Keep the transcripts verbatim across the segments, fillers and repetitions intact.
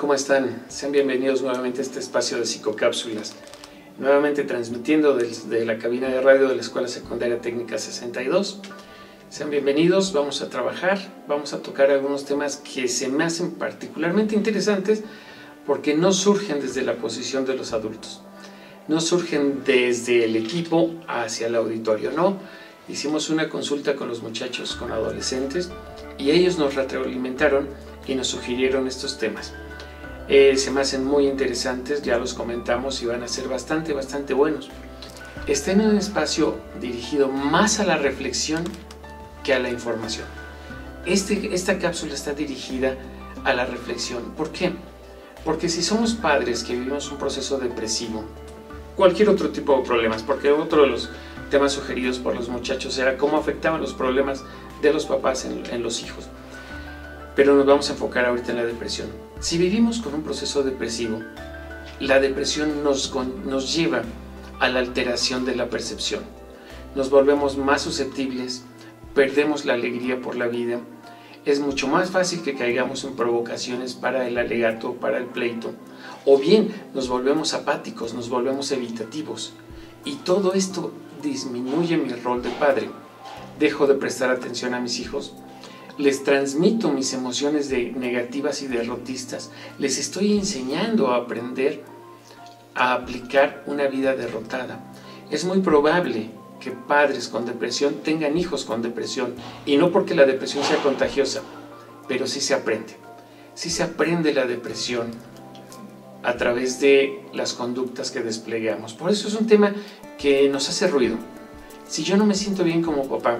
¿cómo están? Sean bienvenidos nuevamente a este espacio de psicocápsulas. Nuevamente transmitiendo desde la cabina de radio de la Escuela Secundaria Técnica sesenta y dos. Sean bienvenidos, vamos a trabajar, vamos a tocar algunos temas que se me hacen particularmente interesantes porque no surgen desde la posición de los adultos, no surgen desde el equipo hacia el auditorio, no. Hicimos una consulta con los muchachos, con adolescentes, y ellos nos retroalimentaron y nos sugirieron estos temas. Eh, se me hacen muy interesantes, ya los comentamos y van a ser bastante, bastante buenos. Está en un espacio dirigido más a la reflexión que a la información. Este, esta cápsula está dirigida a la reflexión. ¿Por qué? Porque si somos padres que vivimos un proceso depresivo, cualquier otro tipo de problemas, porque otro de los temas sugeridos por los muchachos era cómo afectaban los problemas de los papás en, en los hijos. Pero nos vamos a enfocar ahorita en la depresión. Si vivimos con un proceso depresivo, la depresión nos, nos lleva a la alteración de la percepción. Nos volvemos más susceptibles, perdemos la alegría por la vida. Es mucho más fácil que caigamos en provocaciones para el alegato, para el pleito. O bien nos volvemos apáticos, nos volvemos evitativos. Y todo esto disminuye mi rol de padre. Dejo de prestar atención a mis hijos. Les transmito mis emociones de negativas y derrotistas. Les estoy enseñando a aprender a aplicar una vida derrotada. Es muy probable que padres con depresión tengan hijos con depresión, y no porque la depresión sea contagiosa, pero sí se aprende. Sí se aprende la depresión a través de las conductas que desplegamos. Por eso es un tema que nos hace ruido. Si yo no me siento bien como papá,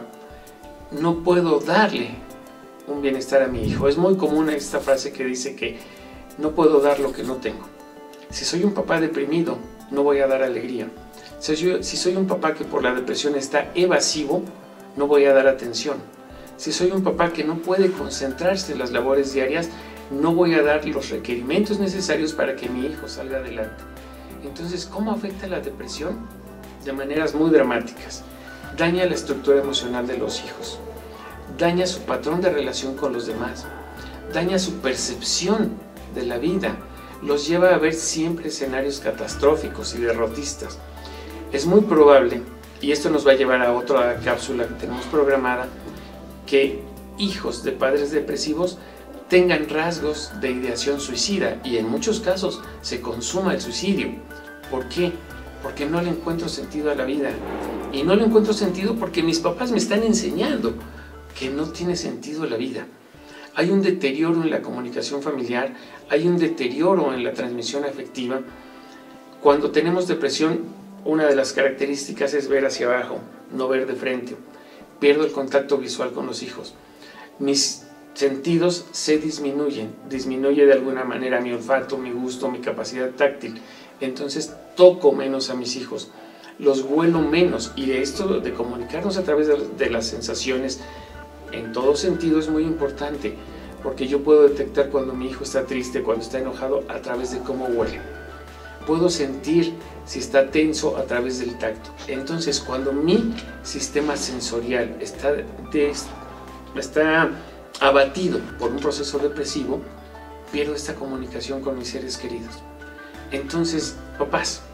no puedo darle un bienestar a mi hijo. Es muy común esta frase que dice que no puedo dar lo que no tengo. Si soy un papá deprimido, no voy a dar alegría. Si, yo, si soy un papá que por la depresión está evasivo, no voy a dar atención. Si soy un papá que no puede concentrarse en las labores diarias, no voy a dar los requerimientos necesarios para que mi hijo salga adelante. Entonces, ¿cómo afecta la depresión? De maneras muy dramáticas. Daña la estructura emocional de los hijos. Daña su patrón de relación con los demás, daña su percepción de la vida, los lleva a ver siempre escenarios catastróficos y derrotistas. Es muy probable, y esto nos va a llevar a otra cápsula que tenemos programada, que hijos de padres depresivos tengan rasgos de ideación suicida y en muchos casos se consuma el suicidio. ¿Por qué? Porque no le encuentro sentido a la vida. Y no le encuentro sentido porque mis papás me están enseñando que no tiene sentido la vida. Hay un deterioro en la comunicación familiar, hay un deterioro en la transmisión afectiva. Cuando tenemos depresión, una de las características es ver hacia abajo, no ver de frente. Pierdo el contacto visual con los hijos. Mis sentidos se disminuyen, disminuye de alguna manera mi olfato, mi gusto, mi capacidad táctil. Entonces toco menos a mis hijos, los huelo menos, y de esto de comunicarnos a través de, de las sensaciones en todo sentido es muy importante, porque yo puedo detectar cuando mi hijo está triste, cuando está enojado, a través de cómo huele. Puedo sentir si está tenso a través del tacto. Entonces, cuando mi sistema sensorial está, des, está abatido por un proceso depresivo, pierdo esta comunicación con mis seres queridos. Entonces, papás,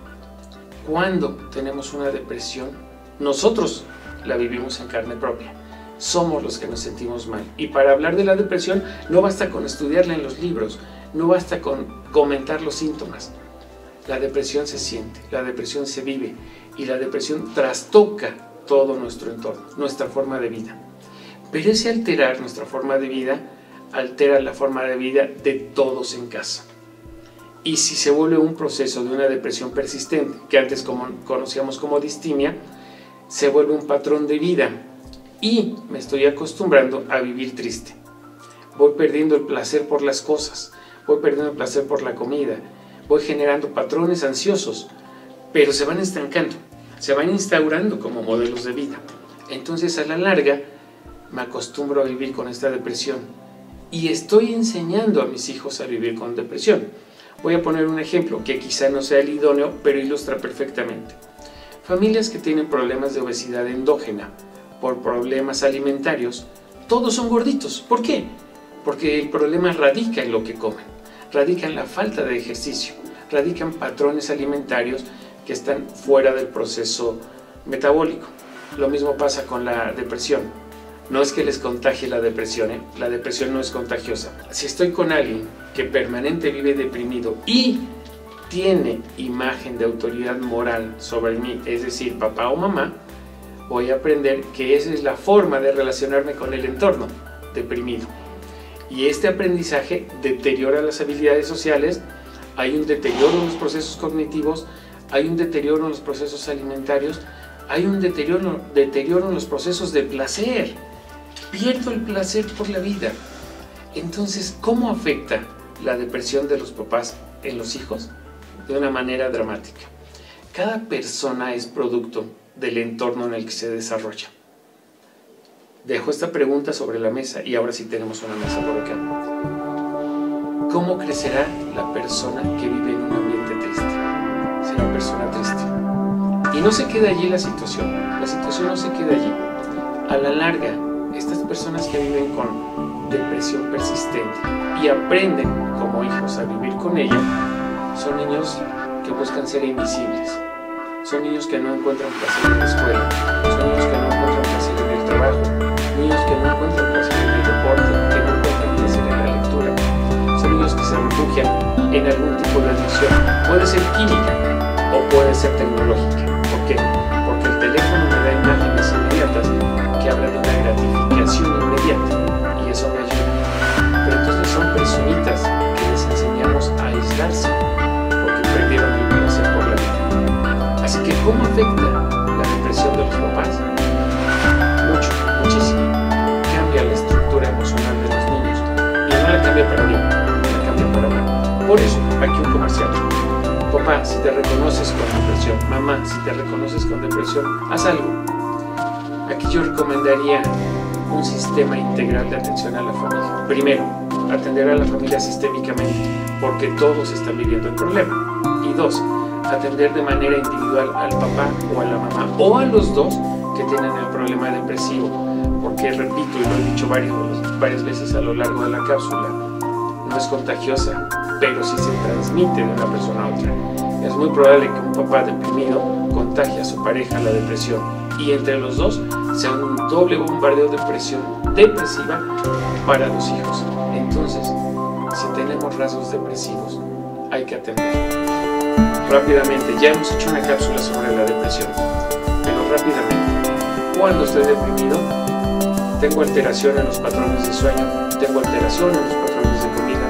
cuando tenemos una depresión, nosotros la vivimos en carne propia. Somos los que nos sentimos mal. Y para hablar de la depresión no basta con estudiarla en los libros, no basta con comentar los síntomas. La depresión se siente, la depresión se vive, y la depresión trastoca todo nuestro entorno, nuestra forma de vida. Pero ese alterar nuestra forma de vida altera la forma de vida de todos en casa. Y si se vuelve un proceso de una depresión persistente, que antes como, conocíamos como distimia, se vuelve un patrón de vida. Y me estoy acostumbrando a vivir triste. Voy perdiendo el placer por las cosas, voy perdiendo el placer por la comida, voy generando patrones ansiosos, pero se van estancando, se van instaurando como modelos de vida. Entonces, a la larga, me acostumbro a vivir con esta depresión y estoy enseñando a mis hijos a vivir con depresión. Voy a poner un ejemplo que quizá no sea el idóneo, pero ilustra perfectamente. Familias que tienen problemas de obesidad endógena por problemas alimentarios, todos son gorditos. ¿Por qué? Porque el problema radica en lo que comen. radica en la falta de ejercicio, radica en patrones alimentarios que están fuera del proceso metabólico. Lo mismo pasa con la depresión. No es que les contagie la depresión, ¿eh? La depresión no es contagiosa. Si estoy con alguien que permanente vive deprimido y tiene imagen de autoridad moral sobre mí, es decir, papá o mamá, voy a aprender que esa es la forma de relacionarme con el entorno deprimido. Y este aprendizaje deteriora las habilidades sociales, hay un deterioro en los procesos cognitivos, hay un deterioro en los procesos alimentarios, hay un deterioro, deterioro en los procesos de placer. Pierdo el placer por la vida. Entonces, ¿cómo afecta la depresión de los papás en los hijos? De una manera dramática. Cada persona es producto del entorno en el que se desarrolla. Dejo esta pregunta sobre la mesa y ahora sí tenemos una mesa por acá. ¿Cómo crecerá la persona que vive en un ambiente triste? Será una persona triste. Y no se queda allí la situación. La situación no se queda allí. A la larga, estas personas que viven con depresión persistente y aprenden como hijos a vivir con ella, son niños que buscan ser invisibles. Son niños que no encuentran placer en la escuela. Son niños que no encuentran placer en el trabajo. Niños que no encuentran placer en el deporte, que no encuentran placer en la lectura. Son niños que se refugian en algún tipo de adicción. Puede ser química o puede ser tecnológica. ¿Por qué? Porque el teléfono me da imágenes inmediatas que hablan de una gratificación inmediata y eso me ayuda. Pero entonces son personitas que les enseñamos a aislarse porque perdieron el placer por la vida. Así que, ¿cómo afecta la depresión de los papás? Mucho, muchísimo. Cambia la estructura emocional de los niños y no la cambia para bien, la cambia para mal. Por eso, aquí un comercial. Papá, si te reconoces con depresión, mamá, si te reconoces con depresión, haz algo. Aquí yo recomendaría un sistema integral de atención a la familia. Primero, atender a la familia sistémicamente, porque todos están viviendo el problema. Y dos, atender de manera individual al papá o a la mamá, o a los dos que tienen el problema depresivo. Porque, repito, y lo he dicho varios, varias veces a lo largo de la cápsula, no es contagiosa, pero sí se transmite de una persona a otra. Es muy probable que un papá deprimido contagie a su pareja la depresión y entre los dos sea un doble bombardeo de presión depresiva para los hijos. Entonces, si tenemos rasgos depresivos, hay que atender. Rápidamente, ya hemos hecho una cápsula sobre la depresión, pero rápidamente, cuando estoy deprimido, tengo alteración en los patrones de sueño, tengo alteración en los patrones de comida,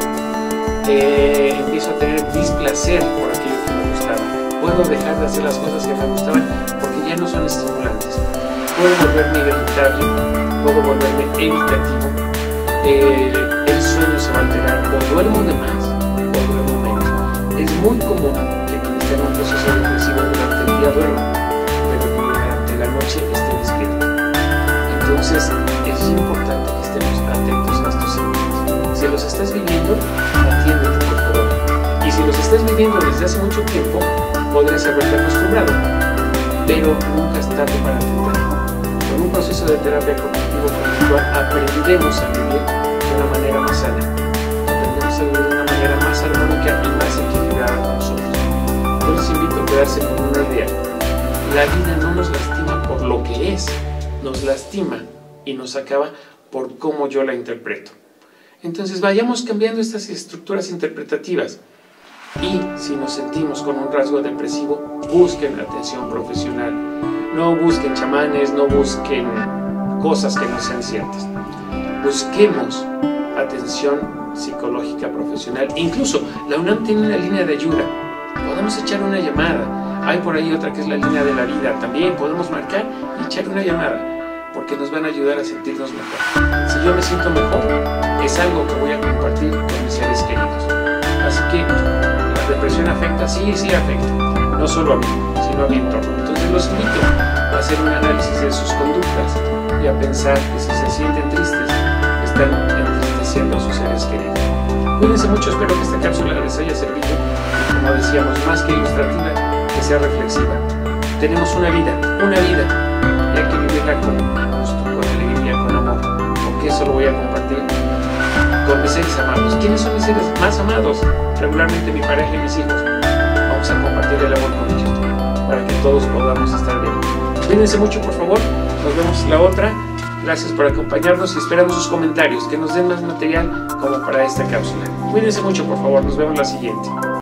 eh, empiezo a tener displacer por aquello que me gustaba, puedo dejar de hacer las cosas que me gustaban porque ya no son estimulantes, puedo volverme irritable, puedo volverme evitativo, eh, el sueño se va a alterar, o duermo de más, o duermo menos. Es muy común que quien esté en un proceso depresivo durante el día duerma, pero que durante la noche esté despierto. Entonces, es importante que estemos atentos a estos síntomas. Si los estás viviendo, atiéndete por favor. Y si los estás viviendo desde hace mucho tiempo, podrías haberte acostumbrado, pero nunca es tarde para atenderlo. Con un proceso de terapia cognitivo-conductual aprendemos a vivir de una manera más sana, aprendemos a vivir de una manera más armónica y más equilibrada con nosotros. Yo les invito a quedarse con una idea. La vida no nos lastima por lo que es, nos lastima y nos acaba por cómo yo la interpreto. Entonces vayamos cambiando estas estructuras interpretativas y si nos sentimos con un rasgo depresivo, busquen atención profesional. No busquen chamanes, no busquen cosas que no sean ciertas. Busquemos atención psicológica profesional. Incluso la UNAM tiene una línea de ayuda. Podemos echar una llamada. Hay por ahí otra que es la línea de la vida. También podemos marcar y echar una llamada porque nos van a ayudar a sentirnos mejor. Si yo me siento mejor, es algo que voy a compartir con mis seres queridos. Así que la depresión afecta, sí, sí afecta. No solo a mí, sino a mi entorno. Entonces los invito a hacer un análisis de sus conductas y a pensar que si se sienten tristes, están entristeciendo a sus seres queridos. Cuídense mucho, espero que esta cápsula les haya servido y, como decíamos, más que ilustrativa, que sea reflexiva. Tenemos una vida, una vida, y hay que vivirla con gusto, con alegría, con amor, porque eso lo voy a compartir con mis seres seres amados. ¿Quiénes son mis seres más amados? Regularmente mi pareja y mis hijos. Vamos a compartir el amor con ellos para que todos podamos estar bien. Cuídense mucho, por favor. Nos vemos la otra. Gracias por acompañarnos y esperamos sus comentarios, que nos den más material como para esta cápsula. Cuídense mucho, por favor. Nos vemos la siguiente.